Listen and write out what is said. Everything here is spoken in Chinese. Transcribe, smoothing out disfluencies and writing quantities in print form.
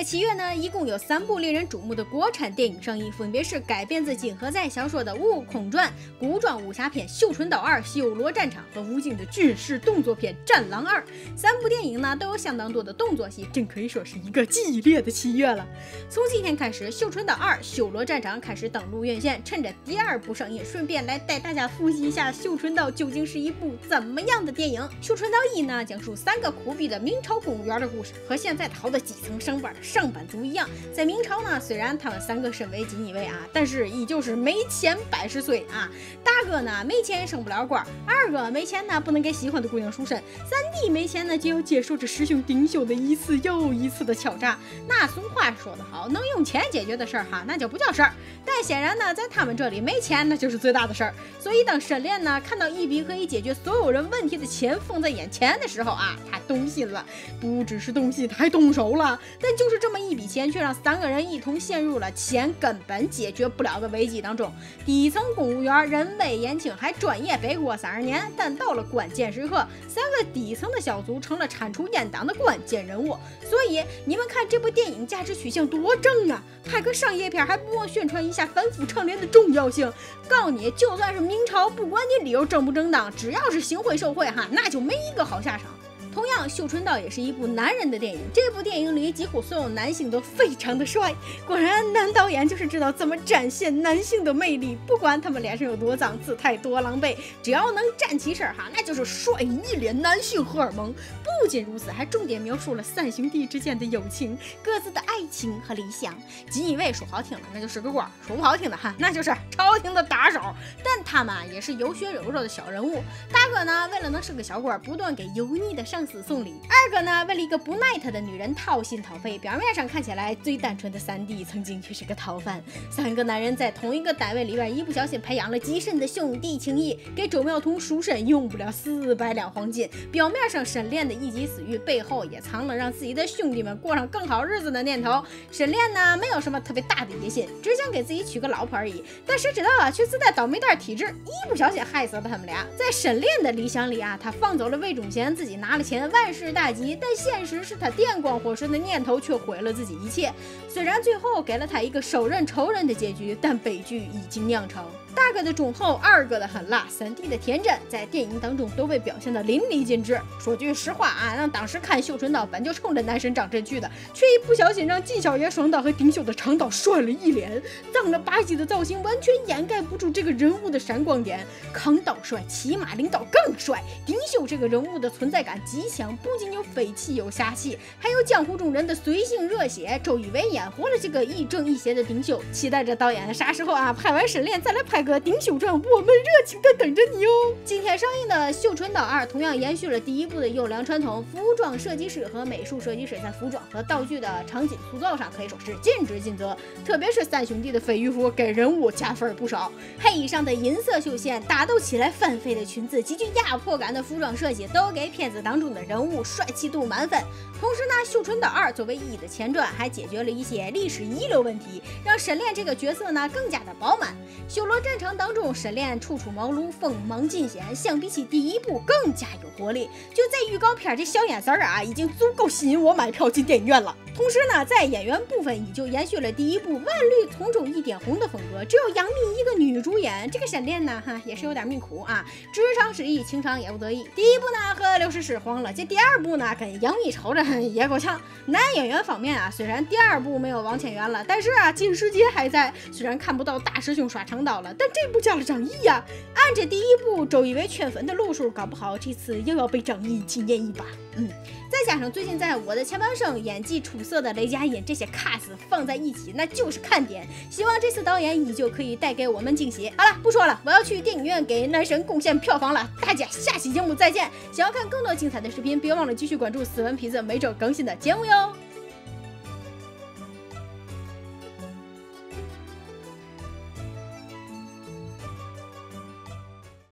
7月呢，一共有3部令人瞩目的国产电影上映，分别是改编自金河在小说的《悟空传》、古装武侠片《绣春刀2：修罗战场》和吴京的军事动作片《战狼2》。3部电影呢都有相当多的动作戏，真可以说是一个激烈的7月了。从今天开始，《绣春刀2：修罗战场》开始登陆院线，趁着第2部上映，顺便来带大家复习一下《绣春刀》究竟是一部怎么样的电影。《绣春刀1》呢，讲述3个苦逼的明朝公务员的故事，和现在好的基层上班的上班族一样。在明朝呢，虽然他们3个身为锦衣卫啊，但是依旧是没钱百十岁啊。大哥呢没钱升不了官，二哥没钱呢不能给喜欢的姑娘赎身，三弟没钱呢就要接受这师兄丁秀的一次又一次的敲诈。那俗话说得好，能用钱解决的事儿哈，那就不叫事儿。但显然呢，在他们这里没钱那就是最大的事儿。所以当沈炼呢看到一笔可以解决所有人问题的钱放在眼前的时候啊，他动心了，不只是动心，他还动手了。但就是这么一笔钱，却让3个人一同陷入了钱根本解决不了的危机当中。底层公务员人微言轻，还专业背锅30年，但到了关键时刻，3个底层的小卒成了铲除阉党的关键人物。所以你们看这部电影价值取向多正啊！拍个商业片还不忘宣传一下反腐倡廉的重要性。告诉你，就算是明朝，不管你理由正不正当，只要是行贿受贿哈，那就没一个好下场。同样，《绣春刀》也是一部男人的电影。这部电影里几乎所有男性都非常的帅，果然男导演就是知道怎么展现男性的魅力。不管他们脸上有多脏，姿态多狼狈，只要能站起身哈，那就是帅一脸男性荷尔蒙。不仅如此，还重点描述了3兄弟之间的友情、各自的爱情和理想。锦衣卫说好听了，那就是个官；说不好听的哈，那就是朝廷的打手。但他们也是有血有肉的小人物。大哥呢，为了能是个小官，不断给油腻的上司送礼；二哥呢，为了一个不耐他的女人掏心掏肺。表面上看起来最单纯的三弟，曾经却是个逃犯。3个男人在同一个单位里边，一不小心培养了极深的兄弟情谊，给周妙彤赎身用不了400两黄金。表面上沈炼的一己私欲，背后也藏了让自己的兄弟们过上更好日子的念头。沈炼呢，没有什么特别大的野心，只想给自己娶个老婆而已。但谁知道啊，却自带倒霉蛋体质，一不小心害死了他们俩。在沈炼的理想里啊，他放走了魏忠贤，自己拿了钱，万事大吉。但现实是他电光火石的念头却毁了自己一切。虽然最后给了他一个手刃仇人的结局，但悲剧已经酿成。大哥的忠厚，二哥的狠辣，三弟的天真，在电影当中都被表现得淋漓尽致。说句实话啊，让当时看《绣春刀》本就冲着男神张震去的，却一不小心让纪晓爷双刀和丁秀的长刀摔了一脸。脏了吧唧的造型完全掩盖不住这个人物的闪光点。扛刀帅，骑马领导更帅。丁秀这个人物的存在感极强，不仅有匪气有侠气，还有江湖中人的随性热血。周一围演活了这个亦正亦邪的丁秀。期待着导演啥时候啊拍完沈炼再来拍个丁秀传，我们热情的等着你哦。今天上映的《绣春刀2》同样延续了第1部的优良传统，服装设计师和美术设计师在服装和道具的场景塑造上可以说是尽职尽责，特别是3兄弟的飞鱼服给人物加分不少。黑衣上的银色绣线，打斗起来翻飞的裙子，极具压迫感的服装设计，都给片子当中的人物帅气度满分。同时呢，《绣春刀2》作为1的前传，还解决了一些历史遗留问题，让沈炼这个角色呢更加的饱满。修罗战场当中，沈炼处处茅庐，锋芒尽显，相比起第1部更加有活力。就在预告片这小眼神啊，已经足够吸引我买票进电影院了。同时呢，在演员部分依旧延续了第1部万绿丛中一点红的风格，只有杨幂一个女主演。这个沈炼呢，也是有点命苦啊，职场失意，情场也不得意。第1部呢和刘诗诗黄了，这第2部呢跟杨幂吵着也够呛。男演员方面啊，虽然第2部没有王千源了，但是啊金世杰还在。虽然看不到大师兄耍长刀了，但这部加了张译呀。按着第1部周一围圈粉的路数，搞不好这次又要被张译惊艳一把。再加上最近在我的前半生演技出色的雷佳音，这些 cast 放在一起那就是看点。希望这次导演依旧可以带给我们惊喜。好了，不说了，我要去电影院给男神贡献票房了。大家下期节目再见。想要看更多精彩的视频，别忘了继续关注斯文皮子每周更新的节目哟。